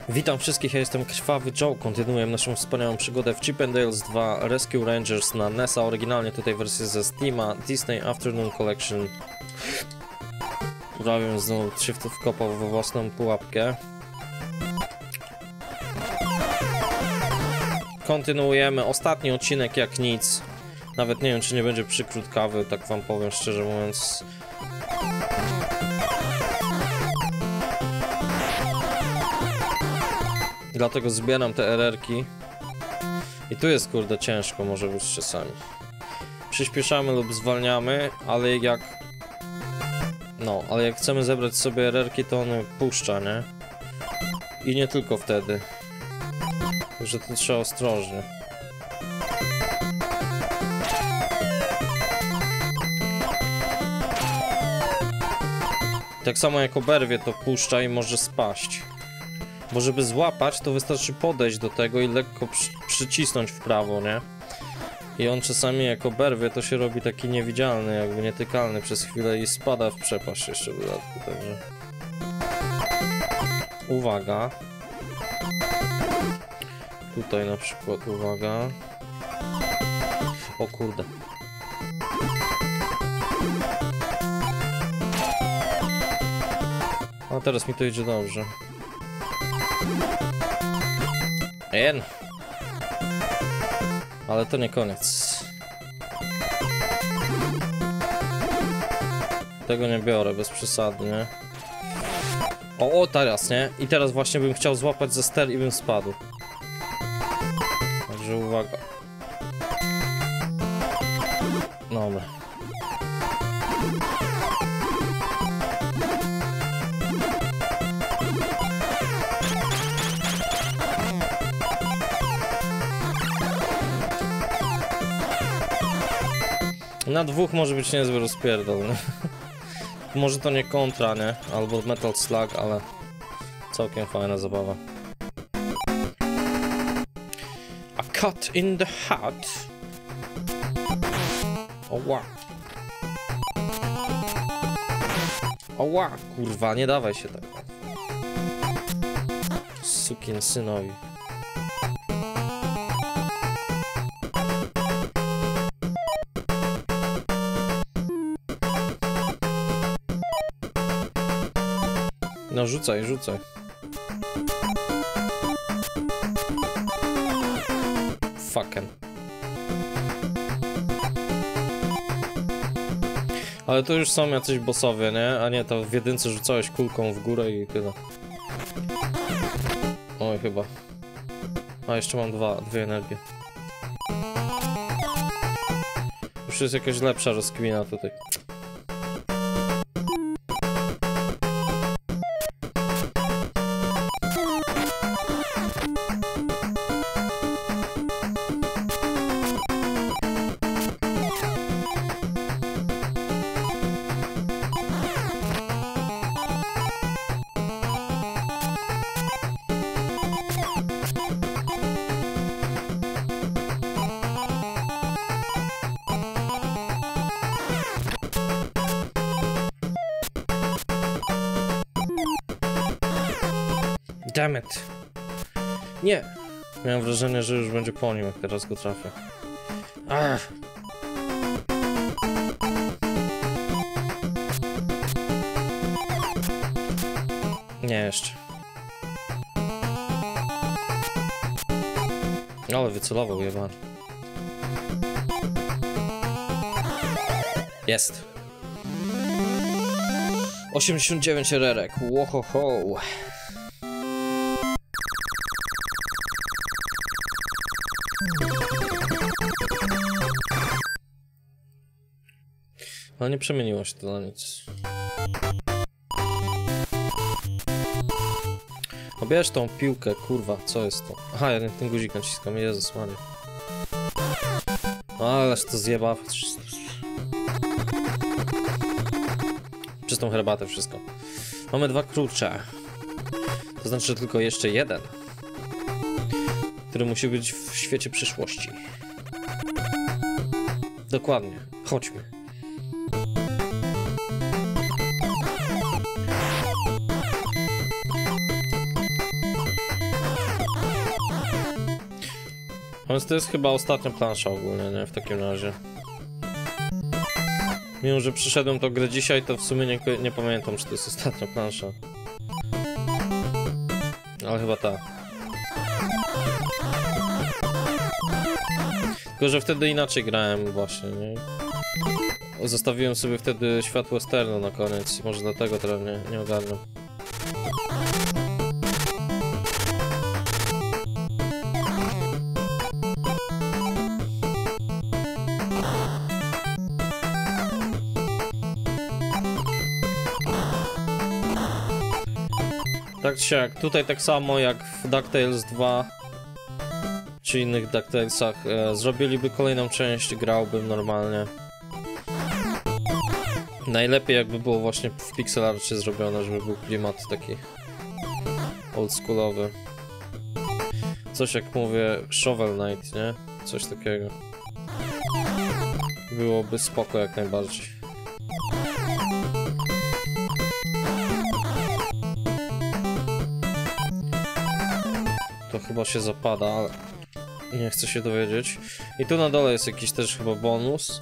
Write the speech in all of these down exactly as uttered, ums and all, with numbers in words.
Witam wszystkich, ja jestem Krwawy Joe. Kontynuujemy naszą wspaniałą przygodę w Chip and Dale's dwa Rescue Rangers na N E S a. Oryginalnie tutaj wersję ze Steama, Disney Afternoon Collection. Prawie znowu się wkopał we własną pułapkę. Kontynuujemy ostatni odcinek jak nic. Nawet nie wiem, czy nie będzie przykrótkawy, tak wam powiem szczerze mówiąc. Dlatego zbieram te er er ki. I tu jest kurde ciężko może być czasami. Przyspieszamy lub zwalniamy, ale jak... No, ale jak chcemy zebrać sobie er er ki, to on puszcza, nie? I nie tylko wtedy. Także to trzeba ostrożnie. Tak samo jak oberwie, to puszcza i może spaść. Bo żeby złapać, to wystarczy podejść do tego i lekko przy przycisnąć w prawo, nie? I on czasami jak oberwie, to się robi taki niewidzialny, jakby nietykalny przez chwilę i spada w przepaść jeszcze w dodatku, także... Uwaga. Tutaj na przykład uwaga. O kurde. A teraz mi to idzie dobrze. En. Ale to nie koniec. Tego nie biorę bez przesady, nie? O, o, teraz, nie? I teraz właśnie bym chciał złapać za ster i bym spadł. Także uwaga. Dobra. Na dwóch może być niezły rozpierdol, nie? Może to nie kontra, nie? Albo Metal Slug, ale całkiem fajna zabawa. A cut in the hat. Oła. Oła, kurwa, nie dawaj się tak. Sukin synowi. No rzucaj, rzucaj. Fucking. Ale to już są jacyś bossowie, nie? A nie, to w jedynce rzucałeś kulką w górę i tyle. Oj, chyba. A jeszcze mam dwa, dwie energie. Już jest jakaś lepsza rozkmina tutaj. Damn it. Nie. Miałem wrażenie, że już będzie po nim, jak teraz go trafię. Ach. Nie jeszcze. Ale wycelował jebany. Jest. osiemdziesiąt dziewięć er er ek. Łohoho. Ale nie przemieniło się to na nic. Obierz tą piłkę, kurwa, co jest to? Aha, ja ten guzik naciskam, Jezus Maria. Ależ to zjeba. Przez tą herbatę wszystko. Mamy dwa klucze. To znaczy, że tylko jeszcze jeden. Który musi być w świecie przyszłości. Dokładnie. Chodźmy. Więc to jest chyba ostatnia plansza ogólnie, nie? W takim razie. Mimo, że przyszedłem to grę dzisiaj, to w sumie nie, nie pamiętam, czy to jest ostatnia plansza. Ale chyba tak. Tylko, że wtedy inaczej grałem właśnie, nie? Zostawiłem sobie wtedy światło westernu na koniec i może dlatego teraz nie, nie ogarnę. Tak czy siak, tutaj tak samo jak w DuckTales dwa czy innych DuckTalesach e, zrobiliby kolejną część, grałbym normalnie. Najlepiej jakby było właśnie w pixel arcie zrobione, żeby był klimat taki oldschoolowy. Coś jak mówię, Shovel Knight, nie? Coś takiego. Byłoby spoko jak najbardziej. To chyba się zapada, ale nie chcę się dowiedzieć. I tu na dole jest jakiś też chyba bonus.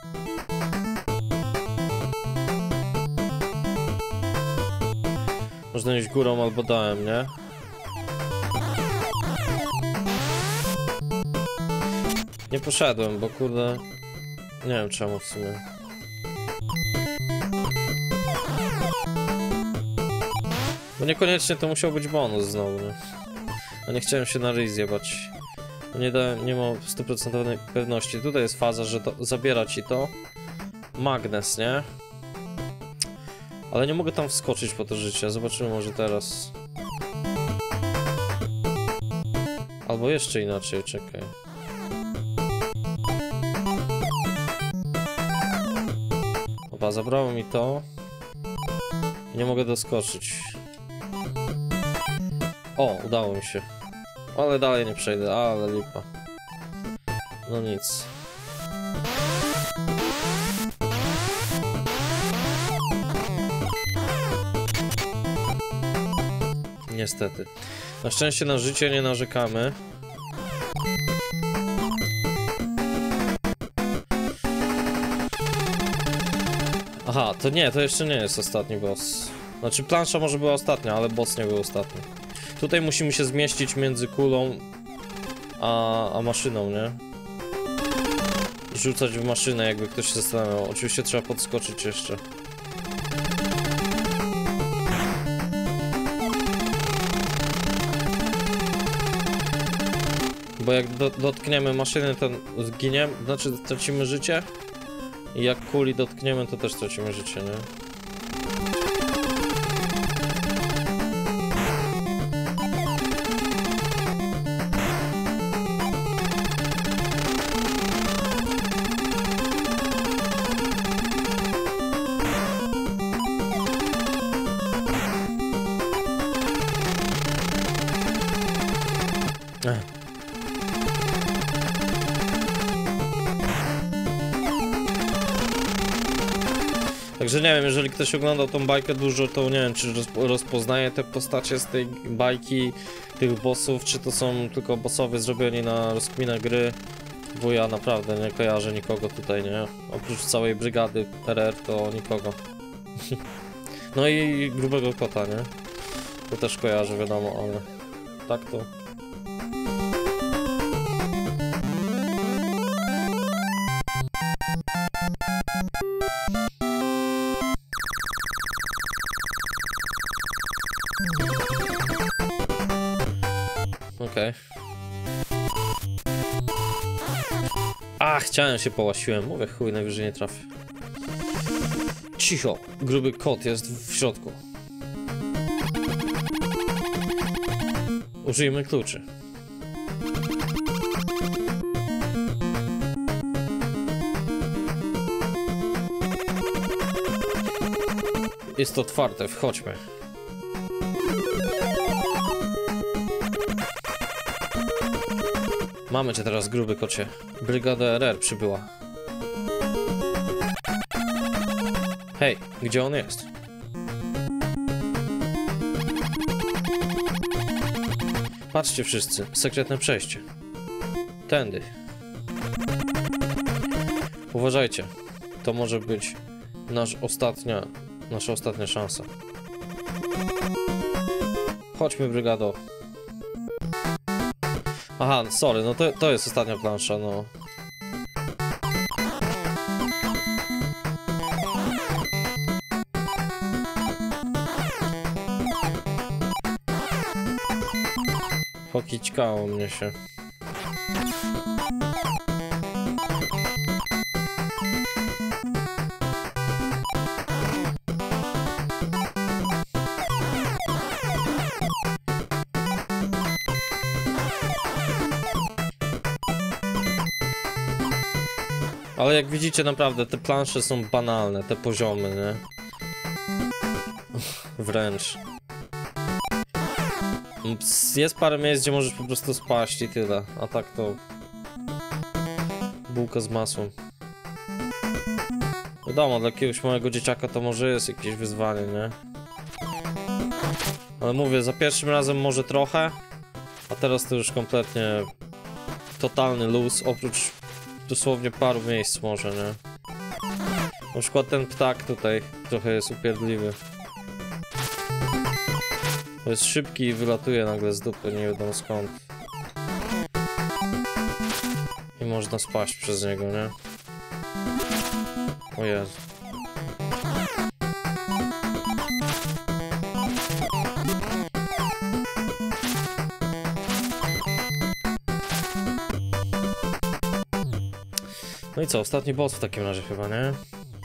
Można iść górą albo dołem, nie? Nie poszedłem, bo kurde... Nie wiem czemu w sumie. Bo niekoniecznie to musiał być bonus znowu, nie? A nie chciałem się na ryj zjebać. Nie, da, nie ma stu procentów pewności. Tutaj jest faza, że to zabiera ci to magnes, nie? Ale nie mogę tam wskoczyć po to życie. Zobaczymy może teraz. Albo jeszcze inaczej, czekaj. Opa, zabrało mi to. Nie mogę doskoczyć. O, udało mi się. Ale dalej nie przejdę, ale lipa. No nic. Niestety. Na szczęście na życie nie narzekamy. Aha, to nie, to jeszcze nie jest ostatni boss. Znaczy plansza może była ostatnia, ale boss nie był ostatni. Tutaj musimy się zmieścić między kulą a, a maszyną, nie? Rzucać w maszynę, jakby ktoś się zastanawiał. Oczywiście trzeba podskoczyć jeszcze. Bo jak do, dotkniemy maszyny, to zginiemy, znaczy tracimy życie. I jak kuli dotkniemy, to też tracimy życie, nie? Ech. Także nie wiem, jeżeli ktoś oglądał tą bajkę dużo, to nie wiem, czy rozpoznaje te postacie z tej bajki, tych bossów, czy to są tylko bossowie zrobieni na rozkminę gry, bo ja naprawdę nie kojarzę nikogo tutaj, nie? Oprócz całej brygady R R to nikogo. No i grubego kota, nie? To też kojarzę, wiadomo, ale tak to... Okej. Okay. A, chciałem się połasiłem. Mówię, chuj, najwyżej nie trafię. Cicho, gruby kot jest w środku. Użyjmy kluczy. Jest otwarte, wchodźmy. Mamy cię teraz, gruby kocie. Brygada R R przybyła. Hej, gdzie on jest? Patrzcie wszyscy, sekretne przejście. Tędy. Uważajcie. To może być nasz ostatnia, nasza ostatnia szansa. Chodźmy, brygado. Aha, sorry, no to, to jest ostatnia plansza, no. Pokićkało mnie się. Ale jak widzicie, naprawdę te plansze są banalne, te poziomy, nie? Wręcz. Jest parę miejsc, gdzie możesz po prostu spaść i tyle, a tak to... bułka z masłem. Wiadomo, dla jakiegoś małego dzieciaka to może jest jakieś wyzwanie, nie? Ale mówię, za pierwszym razem może trochę, a teraz to już kompletnie... totalny luz, oprócz dosłownie paru miejsc może, nie? Na przykład ten ptak tutaj trochę jest upierdliwy. Bo jest szybki i wylatuje nagle z dupy, nie wiadomo skąd. I można spaść przez niego, nie? O Jezu. No i co, ostatni boss w takim razie chyba, nie?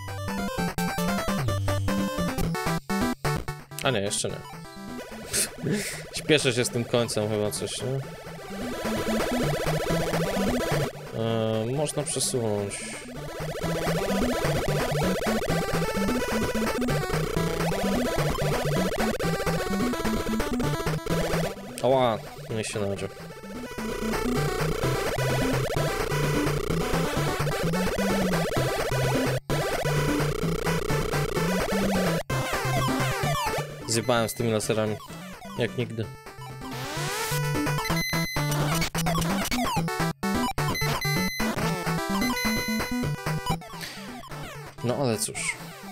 A nie, jeszcze nie. Śpieszę się z tym końcem chyba coś, nie? Eee, można przesunąć. Ała, nie się nadział. Zjebałem z tymi laserami, jak nigdy. No ale cóż.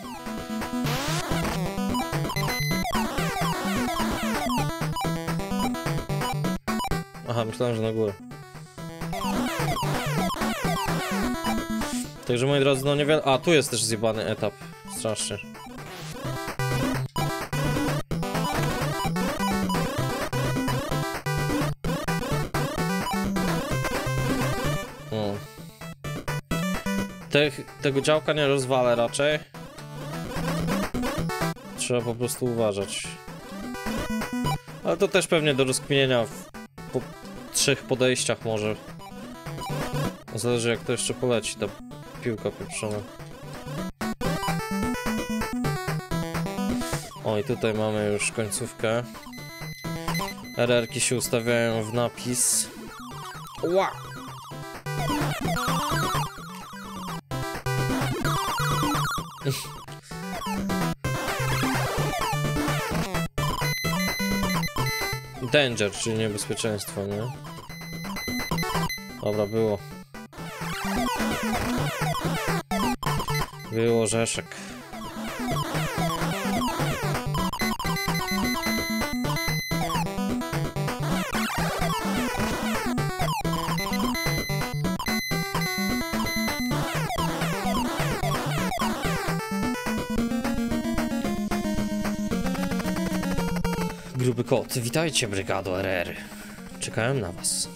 Aha, myślałem, że na górę. Także moi drodzy, no niewiele... A, tu jest też zjebany etap. Strasznie. O. Te, tego działka nie rozwalę raczej. Trzeba po prostu uważać. Ale to też pewnie do rozkminienia w po trzech podejściach może. Zależy jak to jeszcze poleci, ta piłka pieprzona. O i tutaj mamy już końcówkę. R R-ki się ustawiają w napis. Ła! Danger, czyli niebezpieczeństwo, nie? Dobra, było. Było rzeszek. Gruby kot, witajcie brygado R R. Czekałem na was.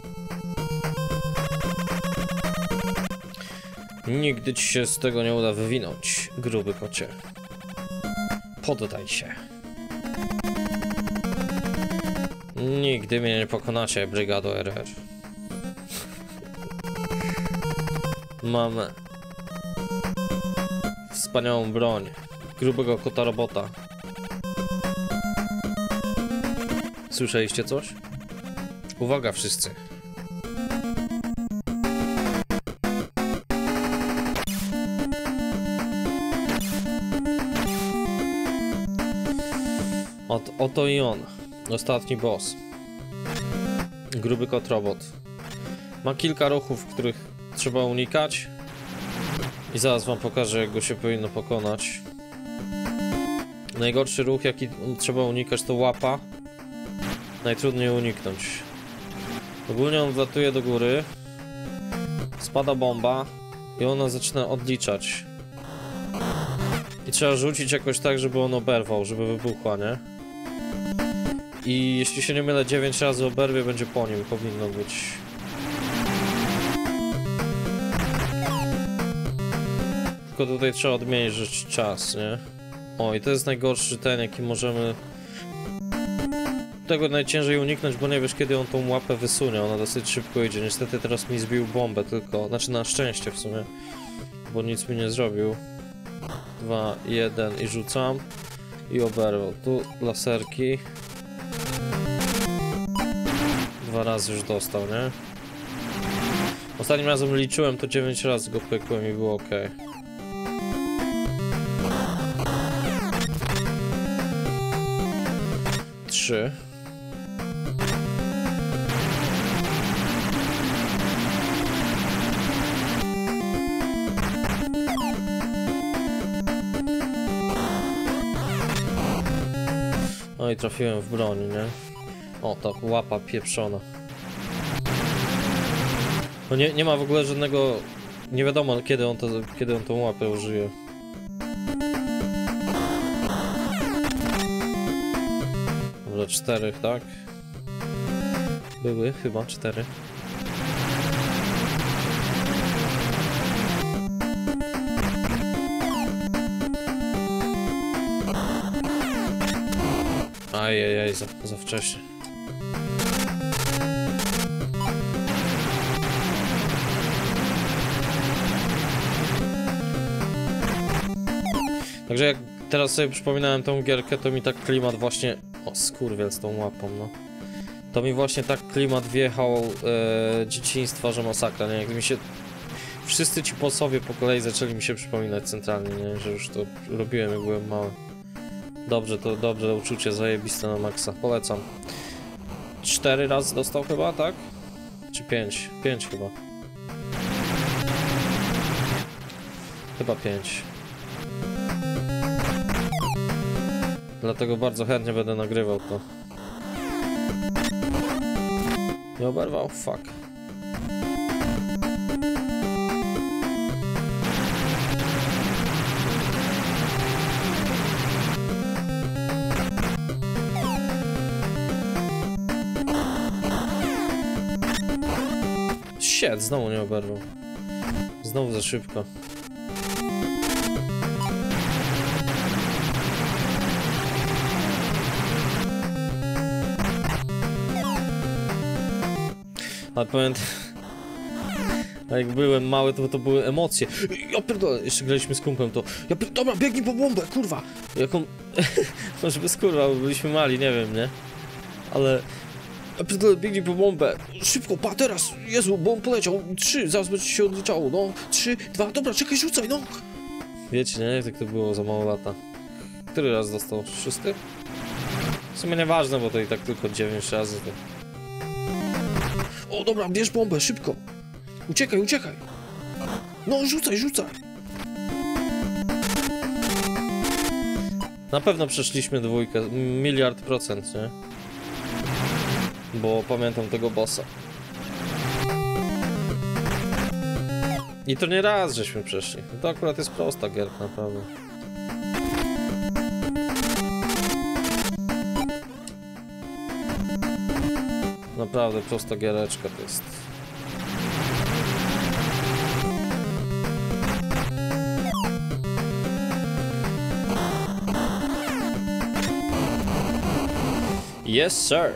Nigdy ci się z tego nie uda wywinąć, gruby kocie. Poddaj się. Nigdy mnie nie pokonacie, brygado R R. Mam wspaniałą broń grubego kota robota. Słyszeliście coś? Uwaga wszyscy. Ot, oto i on. Ostatni boss. Gruby kot robot. Ma kilka ruchów, których trzeba unikać. I zaraz wam pokażę, jak go się powinno pokonać. Najgorszy ruch, jaki trzeba unikać, to łapa. Najtrudniej uniknąć. Ogólnie on wlatuje do góry. Spada bomba. I ona zaczyna odliczać. I trzeba rzucić jakoś tak, żeby on oberwał, żeby wybuchła, nie? I jeśli się nie mylę, dziewięć razy oberwie, będzie po nim, powinno być. Tylko tutaj trzeba odmierzyć czas, nie? O, i to jest najgorszy ten, jaki możemy... Tego najciężej uniknąć, bo nie wiesz, kiedy on tą łapę wysunie. Ona dosyć szybko idzie. Niestety teraz mi zbił bombę tylko. Znaczy na szczęście w sumie. Bo nic mi nie zrobił. Dwa, jeden i rzucam. I oberwał. Tu laserki. Dwa razy już dostał, nie? Ostatnim razem liczyłem, to dziewięć razy go pykłem i było ok. Trzy. No i trafiłem w broń, nie? O, ta łapa pieprzona. No nie, nie ma w ogóle żadnego... Nie wiadomo, kiedy on, to, kiedy on tą łapę użyje. Dobra, czterech, tak? Były chyba cztery. Ajajaj, za, za wcześnie. Także jak teraz sobie przypominałem tą gierkę, to mi tak klimat właśnie... O, skurwiel z tą łapą, no. To mi właśnie tak klimat wjechał e, dzieciństwa, że masakra, nie? Jak mi się... Wszyscy ci posłowie po kolei zaczęli mi się przypominać centralnie, nie? Że już to robiłem, jak byłem mały. Dobrze, to dobrze, uczucie zajebiste na maksa. Polecam. Cztery razy dostał chyba, tak? Czy pięć? Pięć chyba. Chyba pięć. Dlatego bardzo chętnie będę nagrywał to. Nie oberwał? Fuck. Shit, znowu nie oberwał. Znowu za szybko. Ale pamiętam, jak byłem mały, to to były emocje. Ja pierdolę, jeszcze graliśmy z kumplem, to ja pierdolę, dobra, biegnij po bombę, kurwa. Jaką... Może bez kurwa, bo byliśmy mali, nie wiem, nie? Ale... Ja pierdolę, biegnij po bombę. Szybko, pa, teraz, Jezu, bo on poleciał. Trzy, zaraz będzie się odliczało, no. Trzy, dwa, dobra, czekaj, rzucaj, no. Wiecie, nie? Jak to było za mało lata. Który raz dostał? Szósty? W sumie nieważne, bo to i tak tylko dziewięć razy. To... O, dobra, bierz bombę, szybko. Uciekaj, uciekaj. No, rzucaj, rzucaj. Na pewno przeszliśmy dwójkę, miliard procent, nie? Bo pamiętam tego bossa. I to nie raz żeśmy przeszli. To akurat jest prosta gierka, naprawdę. Naprawdę prosta giereczka to jest. Yes, sir.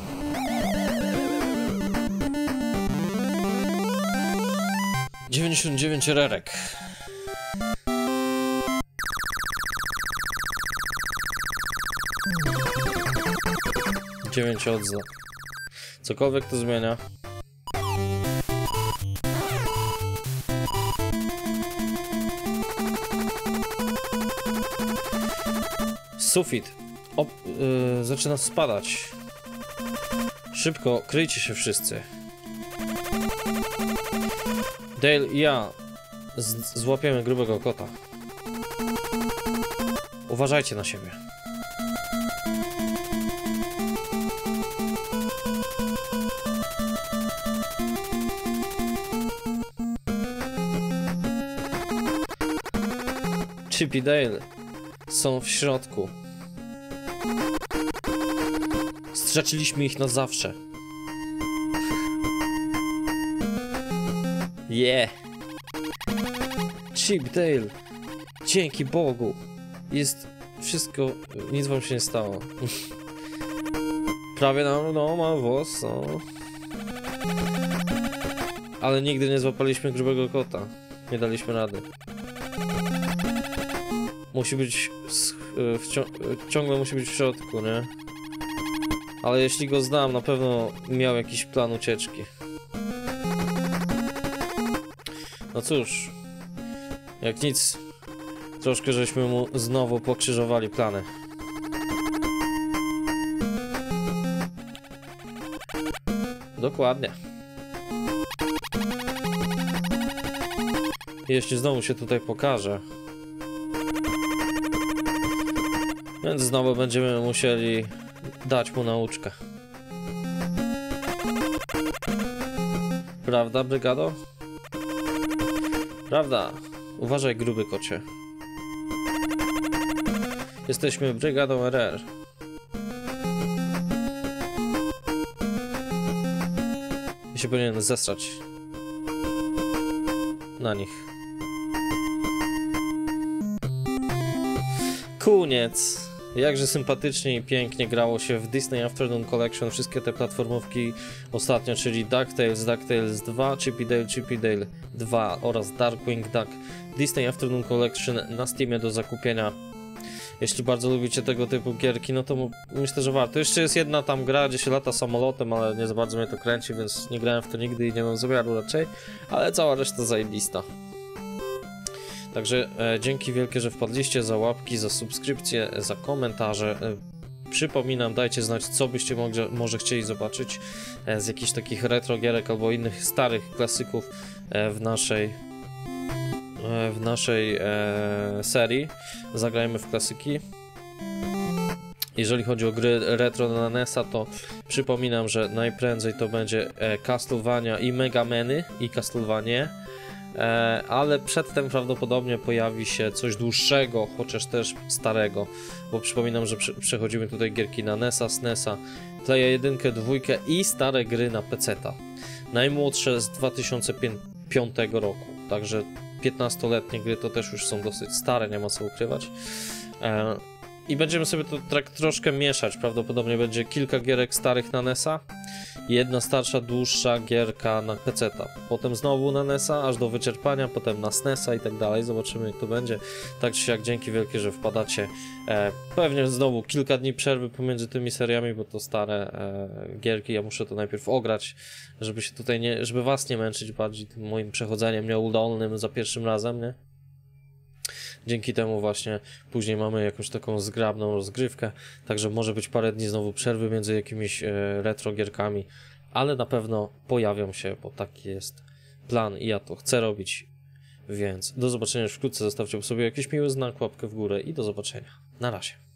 dziewięćdziesiąt dziewięć rerek. dziewięć odznak. Cokolwiek to zmienia. Sufit. O, yy, zaczyna spadać. Szybko, kryjcie się wszyscy. Dale i ja z złapiemy grubego kota. Uważajcie na siebie. Chip i Dale są w środku. Straciliśmy ich na zawsze. Yeah. Chip, Dale, dzięki Bogu. Jest wszystko, nic wam się nie stało. Prawie nam, no, ma włos, no. Ale nigdy nie złapaliśmy grubego kota. Nie daliśmy rady. Musi być, w ciągle musi być w środku, nie? Ale jeśli go znam, na pewno miał jakiś plan ucieczki. No cóż, jak nic, troszkę żeśmy mu znowu pokrzyżowali plany. Dokładnie. Jeśli znowu się tutaj pokaże, więc znowu będziemy musieli dać mu nauczkę. Prawda, brygado? Prawda. Uważaj, gruby kocie. Jesteśmy brygadą R R. I się powinien zesrać na nich. Koniec. Jakże sympatycznie i pięknie grało się w Disney Afternoon Collection wszystkie te platformówki ostatnio, czyli DuckTales, DuckTales dwa, Chip i Dale, Chip i Dale dwa oraz Darkwing Duck. Disney Afternoon Collection na Steamie do zakupienia. Jeśli bardzo lubicie tego typu gierki, no to myślę, że warto. Jeszcze jest jedna tam gra, gdzie się lata samolotem, ale nie za bardzo mnie to kręci, więc nie grałem w to nigdy i nie mam zamiaru raczej, ale cała reszta zajebista. Także e, dzięki wielkie, że wpadliście, za łapki, za subskrypcje, za komentarze. E, przypominam, dajcie znać, co byście mogli, może chcieli zobaczyć e, z jakichś takich retro gierek albo innych starych klasyków e, w naszej e, w naszej e, serii. Zagrajmy w klasyki. Jeżeli chodzi o gry retro na N E S a, to przypominam, że najprędzej to będzie e, Castlevania i Mega Many i Castlevania. E, ale przedtem prawdopodobnie pojawi się coś dłuższego, chociaż też starego, bo przypominam, że przy, przechodzimy tutaj gierki na N E S a, S N E S a, Playa jeden, dwa i stare gry na peceta. Najmłodsze z dwa tysiące piątego roku, także piętnastoletnie gry to też już są dosyć stare, nie ma co ukrywać. E, I będziemy sobie to tak troszkę mieszać, prawdopodobnie będzie kilka gierek starych na N E S a, jedna starsza, dłuższa gierka na peceta, potem znowu na N E S a, aż do wyczerpania, potem na S N E S a i tak dalej, zobaczymy jak to będzie. Tak czy siak dzięki wielkie, że wpadacie. E, pewnie znowu kilka dni przerwy pomiędzy tymi seriami, bo to stare e, gierki, ja muszę to najpierw ograć, żeby się tutaj nie, żeby was nie męczyć bardziej tym moim przechodzeniem nieudolnym za pierwszym razem, nie? Dzięki temu właśnie później mamy jakąś taką zgrabną rozgrywkę, także może być parę dni znowu przerwy między jakimiś e, retro gierkami, ale na pewno pojawią się, bo taki jest plan i ja to chcę robić, więc do zobaczenia już wkrótce, zostawcie sobie jakiś miły znak, łapkę w górę i do zobaczenia. Na razie.